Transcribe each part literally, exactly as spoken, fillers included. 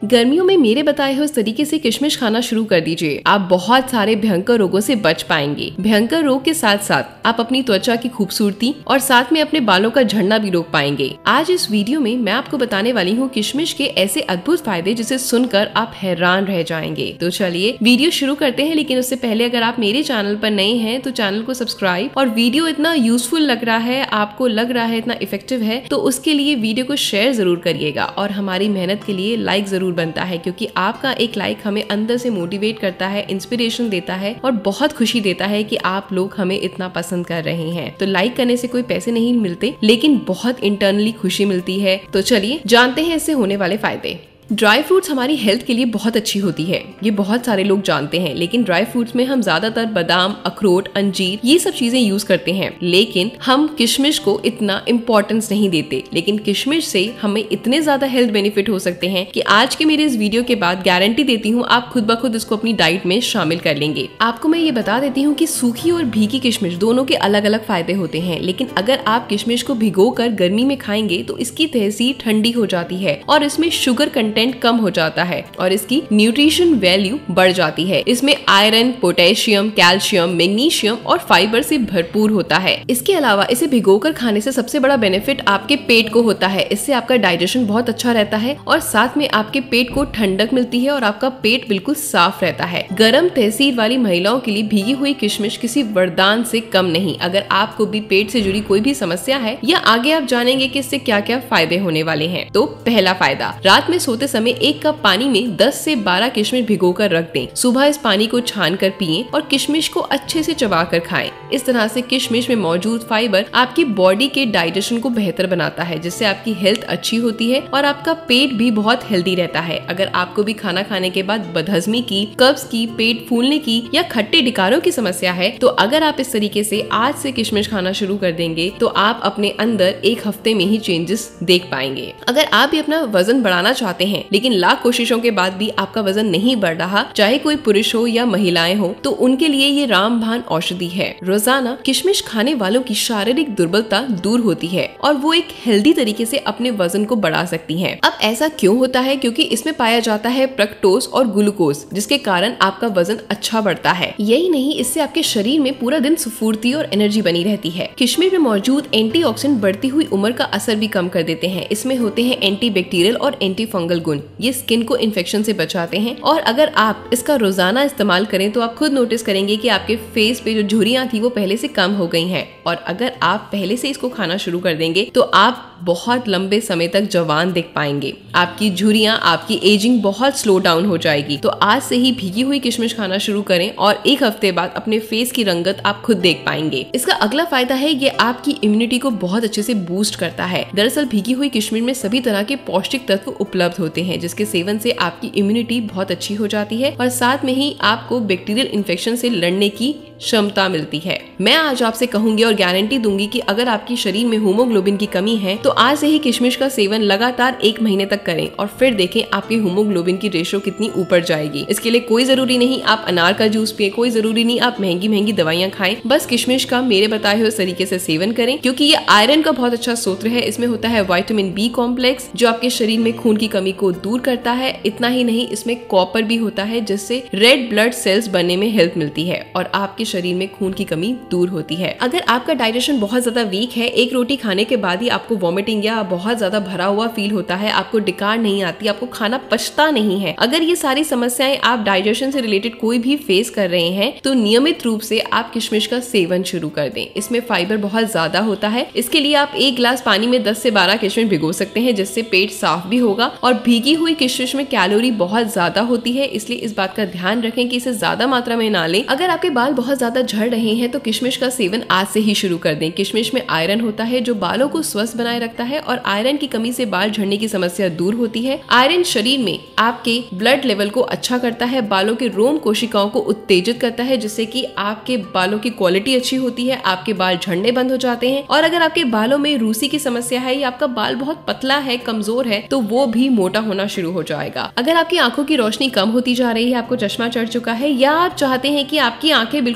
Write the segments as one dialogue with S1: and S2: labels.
S1: गर्मियों में मेरे बताए हुए तरीके से किशमिश खाना शुरू कर दीजिए। आप बहुत सारे भयंकर रोगों से बच पाएंगे। भयंकर रोग के साथ साथ आप अपनी त्वचा की खूबसूरती और साथ में अपने बालों का झड़ना भी रोक पाएंगे। आज इस वीडियो में मैं आपको बताने वाली हूँ किशमिश के ऐसे अद्भुत फायदे जिसे सुनकर आप हैरान रह जाएंगे। तो चलिए वीडियो शुरू करते हैं, लेकिन उससे पहले अगर आप मेरे चैनल पर नए हैं तो चैनल को सब्सक्राइब, और वीडियो इतना यूजफुल लग रहा है, आपको लग रहा है इतना इफेक्टिव है, तो उसके लिए वीडियो को शेयर जरूर करिएगा और हमारी मेहनत के लिए लाइक जरूर बनता है, क्योंकि आपका एक लाइक हमें अंदर से मोटिवेट करता है, इंस्पिरेशन देता है और बहुत खुशी देता है कि आप लोग हमें इतना पसंद कर रहे हैं। तो लाइक करने से कोई पैसे नहीं मिलते, लेकिन बहुत इंटरनली खुशी मिलती है। तो चलिए जानते हैं इससे होने वाले फायदे। ड्राई फ्रूट्स हमारी हेल्थ के लिए बहुत अच्छी होती है, ये बहुत सारे लोग जानते हैं। लेकिन ड्राई फ्रूट्स में हम ज्यादातर बादाम, अखरोट, अंजीर ये सब चीजें यूज करते हैं, लेकिन हम किशमिश को इतना इम्पोर्टेंस नहीं देते। लेकिन किशमिश से हमें इतने ज्यादा हेल्थ बेनिफिट हो सकते हैं कि आज के मेरे इस वीडियो के बाद गारंटी देती हूँ आप खुद ब खुद इसको अपनी डाइट में शामिल कर लेंगे। आपको मैं ये बता देती हूँ कि सूखी और भीगी किशमिश दोनों के अलग अलग फायदे होते हैं, लेकिन अगर आप किशमिश को भिगो कर गर्मी में खाएंगे तो इसकी तहसीर ठंडी हो जाती है और इसमें शुगर कंटेंट कम हो जाता है और इसकी न्यूट्रिशन वैल्यू बढ़ जाती है। इसमें आयरन, पोटेशियम, कैल्शियम, मैग्नीशियम और फाइबर से भरपूर होता है। इसके अलावा इसे भिगोकर खाने से सबसे बड़ा बेनिफिट आपके पेट को होता है। इससे आपका डाइजेशन बहुत अच्छा रहता है और साथ में आपके पेट को ठंडक मिलती है और आपका पेट बिल्कुल साफ रहता है। गर्म तहसीर वाली महिलाओं के लिए भीगी हुई किशमिश किसी वरदान से कम नहीं। अगर आपको भी पेट से जुड़ी कोई भी समस्या है या आगे आप जानेंगे कि इससे क्या क्या फायदे होने वाले हैं। तो पहला फायदा, रात में सोते समय एक कप पानी में दस से बारह किशमिश भिगोकर रख दें। सुबह इस पानी को छान कर पिएं और किशमिश को अच्छे से चबाकर खाएं। इस तरह से किशमिश में मौजूद फाइबर आपकी बॉडी के डाइजेशन को बेहतर बनाता है, जिससे आपकी हेल्थ अच्छी होती है और आपका पेट भी बहुत हेल्दी रहता है। अगर आपको भी खाना खाने के बाद बदहजमी की, कब्ज की, पेट फूलने की या खट्टे डिकारों की समस्या है, तो अगर आप इस तरीके से आज से किशमिश खाना शुरू कर देंगे तो आप अपने अंदर एक हफ्ते में ही चेंजेस देख पाएंगे। अगर आप भी अपना वजन बढ़ाना चाहते हैं लेकिन लाख कोशिशों के बाद भी आपका वजन नहीं बढ़ रहा, चाहे कोई पुरुष हो या महिलाएं हो, तो उनके लिए ये रामबाण औषधि है। रोजाना किशमिश खाने वालों की शारीरिक दुर्बलता दूर होती है और वो एक हेल्दी तरीके से अपने वजन को बढ़ा सकती हैं। अब ऐसा क्यों होता है? क्योंकि इसमें पाया जाता है फ्रक्टोज और ग्लूकोज, जिसके कारण आपका वजन अच्छा बढ़ता है। यही नहीं, इससे आपके शरीर में पूरा दिन स्फूर्ति और एनर्जी बनी रहती है। किशमिश में मौजूद एंटीऑक्सीडेंट बढ़ती हुई उम्र का असर भी कम कर देते हैं। इसमें होते हैं एंटी बैक्टीरियल और एंटी फंगल गुण, ये स्किन को इन्फेक्शन से बचाते हैं। और अगर आप इसका रोजाना इस्तेमाल करें तो आप खुद नोटिस करेंगे कि आपके फेस पे जो झुर्रियां थी वो पहले से कम हो गई हैं। और अगर आप पहले से इसको खाना शुरू कर देंगे तो आप बहुत लंबे समय तक जवान दिख पाएंगे। आपकी झुर्रियां, आपकी एजिंग बहुत स्लो डाउन हो जाएगी। तो आज से ही भीगी हुई किशमिश खाना शुरू करें और एक हफ्ते बाद अपने फेस की रंगत आप खुद देख पाएंगे। इसका अगला फायदा है ये आपकी इम्यूनिटी को बहुत अच्छे से बूस्ट करता है। दरअसल भीगी हुई किशमिश में सभी तरह के पौष्टिक तत्व उपलब्ध होते हैं, जिसके सेवन से आपकी इम्यूनिटी बहुत अच्छी हो जाती है और साथ में ही आपको बैक्टीरियल इन्फेक्शन से लड़ने की क्षमता मिलती है। मैं आज आपसे कहूंगी और गारंटी दूंगी कि अगर आपकी शरीर में हीमोग्लोबिन की कमी है तो आज से ही किशमिश का सेवन लगातार एक महीने तक करें और फिर देखें आपकी हीमोग्लोबिन की रेशो कितनी ऊपर जाएगी। इसके लिए कोई जरूरी नहीं आप अनार का जूस पिए, कोई जरूरी नहीं आप महंगी महंगी दवाइयां खाएं। बस किशमिश का मेरे बताए हुए तरीके से सेवन करें, क्योंकि ये आयरन का बहुत अच्छा स्रोत है। इसमें होता है विटामिन बी कॉम्प्लेक्स, जो आपके शरीर में खून की कमी को दूर करता है। इतना ही नहीं, इसमें कॉपर भी होता है, जिससे रेड ब्लड सेल्स बनने में हेल्प मिलती है और आपके शरीर में खून की कमी दूर होती है। अगर आपका डाइजेशन बहुत ज्यादा वीक है, एक रोटी खाने के बाद ही आपको वॉमिटिंग या बहुत ज्यादा भरा हुआ फील होता है, आपको डिकार नहीं आती, आपको खाना पचता नहीं है, अगर ये सारी समस्याएं आप डाइजेशन से रिलेटेड कोई भी फेस कर रहे हैं, तो नियमित रूप से आप किशमिश का सेवन शुरू कर दें। इसमें फाइबर बहुत ज्यादा होता है। इसके लिए आप एक गिलास पानी में दस से बारह किशमिश भिगो सकते हैं, जिससे पेट साफ भी होगा। और भीगी हुई किशमिश में कैलोरी बहुत ज्यादा होती है, इसलिए इस बात का ध्यान रखें कि इसे ज्यादा मात्रा में ना लें। अगर आपके बाल बहुत ज्यादा झड़ रहे हैं तो किशमिश का सेवन आज से ही शुरू कर दें। किशमिश में आयरन होता है, जो बालों को स्वस्थ बनाए रखता है और आयरन की कमी से बाल झड़ने की समस्या दूर होती है। आयरन शरीर में आपके ब्लड लेवल को अच्छा करता है, बालों के रोम कोशिकाओं को उत्तेजित करता है, जिससे कि आपके बालों की क्वालिटी अच्छी होती है, आपके बाल झड़ने बंद हो जाते हैं। और अगर आपके बालों में रूसी की समस्या है या आपका बाल बहुत पतला है, कमजोर है, तो वो भी मोटा होना शुरू हो जाएगा। अगर आपकी आंखों की रोशनी कम होती जा रही है, आपको चश्मा चढ़ चुका है, या आप चाहते हैं कि आपकी आंखें बिल्कुल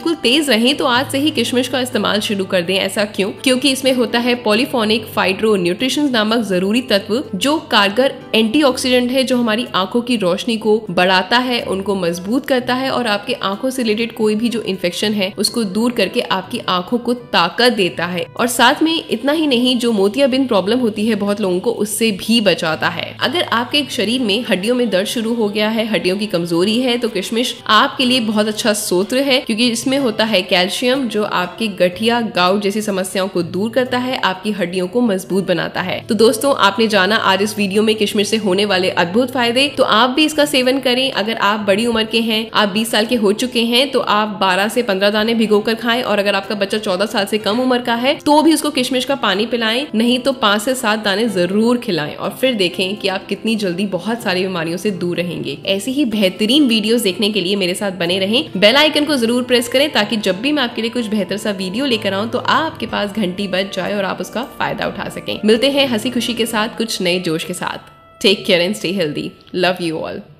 S1: बिल्कुल तेज रहें तो आज से ही किशमिश का इस्तेमाल शुरू कर दें। ऐसा क्यों? क्योंकि इसमें होता है पॉलीफोनिक फाइट्रो न्यूट्रिशन नामक जरूरी तत्व जो कारगर एंटीऑक्सीडेंट है, जो हमारी आंखों की रोशनी को बढ़ाता है, उनको मजबूत करता है और आपके आंखों से रिलेटेड कोई भी जो इन्फेक्शन है उसको दूर करके आपकी आंखों को ताकत देता है। और साथ में इतना ही नहीं, जो मोतियाबिंद प्रॉब्लम होती है बहुत लोगों को, उससे भी बचाता है। अगर आपके शरीर में हड्डियों में दर्द शुरू हो गया है, हड्डियों की कमजोरी है, तो किशमिश आपके लिए बहुत अच्छा स्रोत है, क्योंकि इसमें होता है कैल्शियम जो आपकी गठिया गाउट जैसी समस्याओं को दूर करता है, आपकी हड्डियों को मजबूत बनाता है। तो दोस्तों, आपने जाना आज इस वीडियो में किशमिश से होने वाले अद्भुत फायदे, तो आप भी इसका सेवन करें। अगर आप बड़ी उम्र के हैं, आप बीस साल के हो चुके हैं, तो आप बारह से पंद्रह दाने भिगोकर खाएं, और अगर आपका बच्चा चौदह साल से कम उम्र का है तो भी उसको किशमिश का पानी पिलाएं, नहीं तो पांच से सात दाने जरूर खिलाएं, और फिर देखें कि आप कितनी जल्दी बहुत सारी बीमारियों से दूर रहेंगे। ऐसी ही बेहतरीन वीडियोस देखने के लिए मेरे साथ बने रहें, बेल आइकन को जरूर प्रेस करें ताकि जब भी मैं आपके लिए कुछ बेहतर सा वीडियो लेकर आऊं तो आपके पास घंटी बज जाए और आप उसका फायदा उठा सकें। मिलते हैं हंसी खुशी के साथ, कुछ नए जोश के साथ। Take care and stay healthy. Love you all.